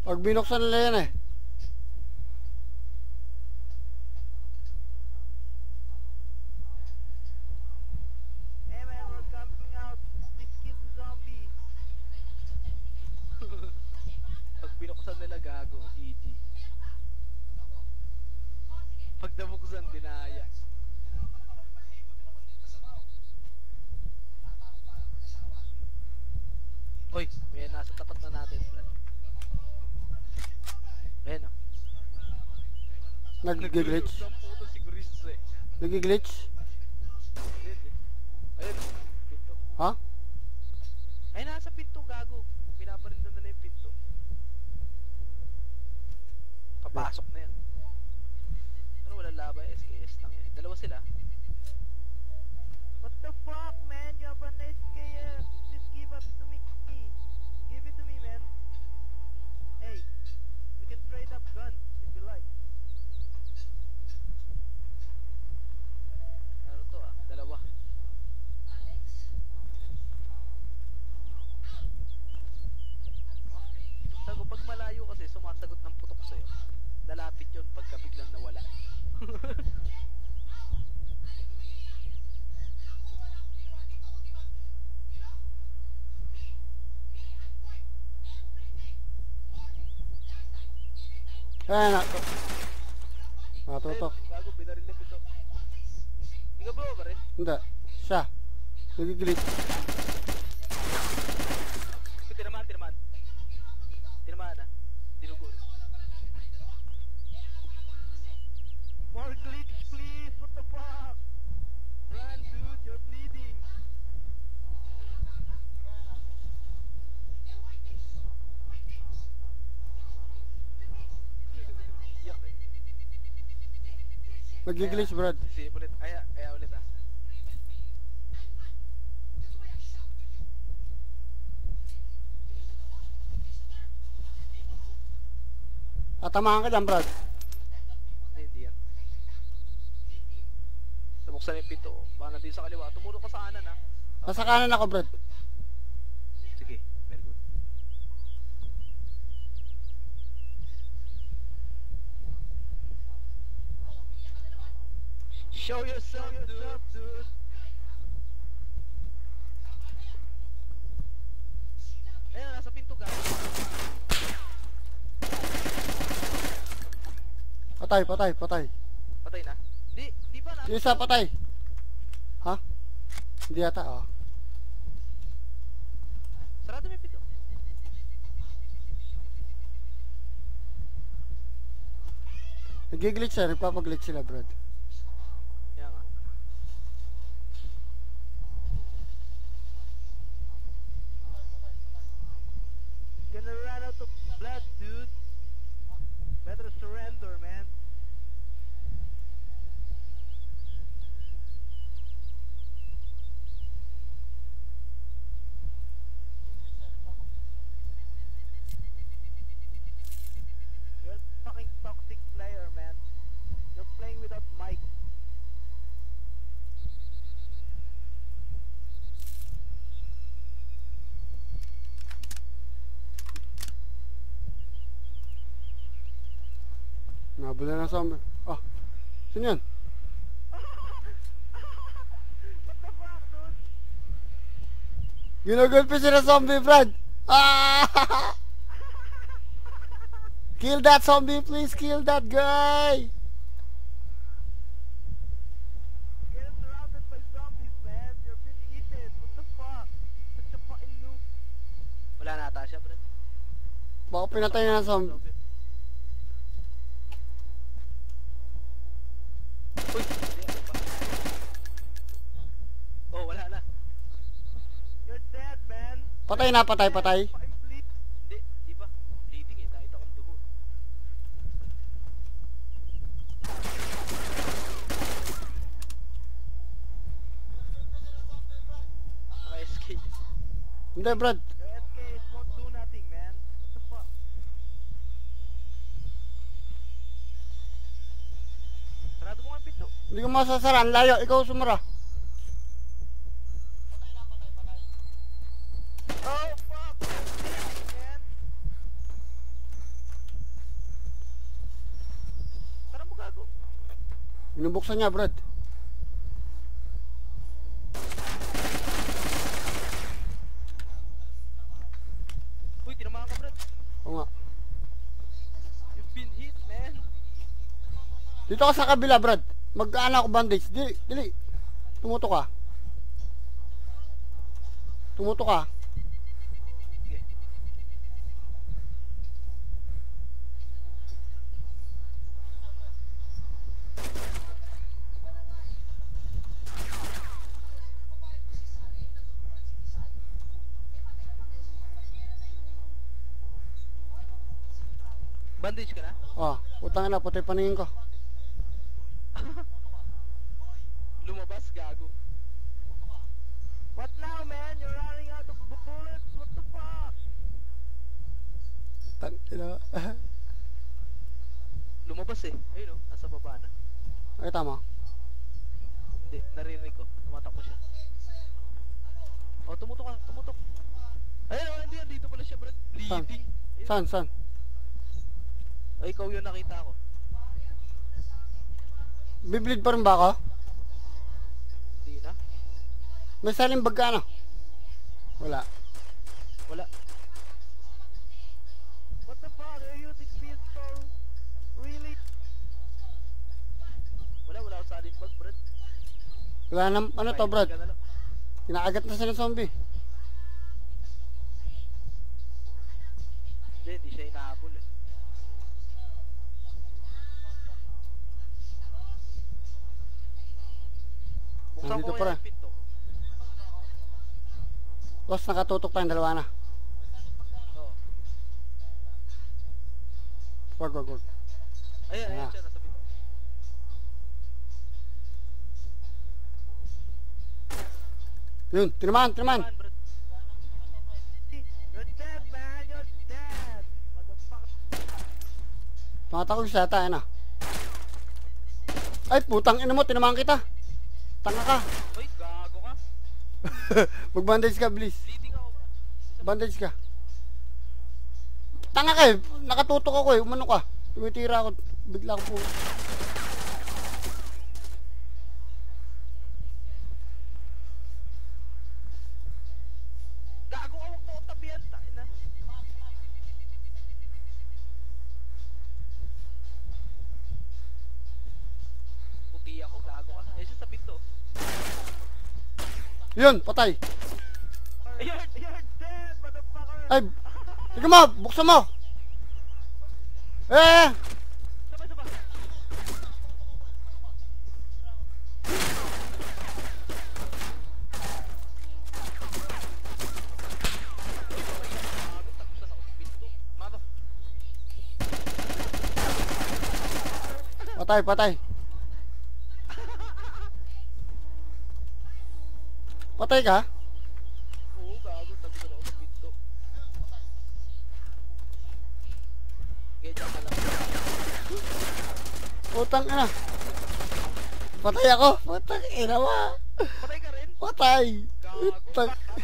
Pag binuksan nila yan eh. Hey man, we're coming out. Please kill the zombie. Pag binuksan nila gago, GG. Pag nabuksan, dinaya. Uy, may nasa tapat na natin, Brad. Ayan o. Nag-glitch. Ng puto si Gris eh. Nag-glitch. Ayun o, pinto. Ha? Ay, nasa pinto, gago. Pinaparindan na yung pinto. Kapasok na yan. Pero wala laban, SKS lang yan. Dalawa sila. What the fuck, man? You have an SKS. Please give up to me. Give it to me, man. Hey, we can trade up guns if you like. Ano to ah? Dalawa. Sago, pag malayo kasi sumasagot ng putok sa'yo. Lalapit yun pagka biglang nawala. Ayan na. Natutok. Ayun, gago, binaril na pito. Ikaw ba rin? Hindi. Siya. Nag-glitch. Tinamaan. Tinamaan na. Dinugo. More glitch, please. What the fuck? Run, dude. You're bleeding. Yak eh. Nag-glitch, Brad. Sige ulit. Kaya ulit ah. Tatamaan ka dyan, Brad. Hindi yan. Nabuksan yung pinto. Baka nandito sa kaliwa. Tumulong ka sa kanan ah. Nasa kanan ako, Brad. Sige, very good. Show yourself, dude. Ayun, nasa pinto gago. Patay. Patay na? Di ba na? Yung isa patay. Ha? Hindi yata, oh. Sarado mo yung pinto. Nag-glitch sila. Nagpapaglitch sila, Brad. Kaya nga. Gonna run out of blood, dude. Better surrender, man. You're a fucking toxic player, man. You're playing without mic. Nabula na zombie. Ah. Sino yan? What the fuck, dude? Ginagulpi sila zombie, Brad. Ah! Kill that zombie, please. Kill that guy. You're surrounded by zombies, man. You're being eaten. What the fuck? Such a fucking noob. Wala na ata siya, Brad. Baka pinatay na ng zombie. Uy! Hindi, ano pa? Oh, wala na. You're dead, man. Patay na, patay. Fucking bleed. Hindi, di ba? Bleeding eh, nakita kong dugo. Naka-escape. Hindi, Brad. Your SKS won't do nothing, man. What the fuck? Sarado mo nga yung pinto. Hindi ko masasara. Ang layo. Ikaw sumara. Oh, fuck! Man. Binubuksan niya, Brad. Uy, tinamaan ka, Brad. Oo nga. You've been hit, man. Dito ka sa kabila, Brad. Mag-ano ako bandage. Dili, dili. Tumuto ka. Tumuto ka. Sige. Bandage ka na? Oh, utang na, puti paningin ko. Lumabas, gago. What now, man? You're running out of bullets. What the fuck? Tangina. Lumabas eh. Ayun oh, nasa baba na. Ay, tama. Hindi, naririnig ko. Tumatakbo siya. Oh, tumutok ka, tumutok. Ayun oh, hindi, dito pala siya, Brad. Bleeding. Ayun. San, san? Ay, ikaw yun nakita ko. Bibleed pa rin ba ako? Hindi na. May saling bag ka, ano? Wala. Wala. What the fuck? Are you using pistol? Really? Wala ako sa alin bag, Brad. Wala na, ano to, Brad? Ka na lang. Kinakagat na siya ng zombie. Hindi siya inahabol eh. Buksan Nandito ko pa kaya rin. yung pinto. Tapos nakatutok tayong dalawa na. Oo. Wag, wag, wag. Ayan, Ah. ayan siya, nasa pinto. Yun, tinamaan, tinamaan. Saan, Brad? You're dead, man. You're dead. Motherfucker. Tumatakog siya ata, ano? Ay, putang ina mo, tinamaan kita. Tanga ka. Uy, gago ka. Mag-bandage ka, please. Bleeding ako, Brad. Bandage ka. Tanga ka eh. Nakatutok ako eh. Umano ka. Tumitira ako. Bigla ako po. Gago ka, wag mo ko tabihan, tayo na. Puti ako, gago ka. Eh, siya sa pinto. Yun, patay. You're dead, motherfucker. Ay, sige mo, buksan mo. Eh, Sabay, sabay. Gago, tagusan ako sa pinto. Mother. patay, patay. Patay ka? Oo, gago, tagusan ako sa pinto. Ganyan ka lang. Putang ina. Patay ako. Putang ina mo. Patay ka rin? Patay. Gago. Putang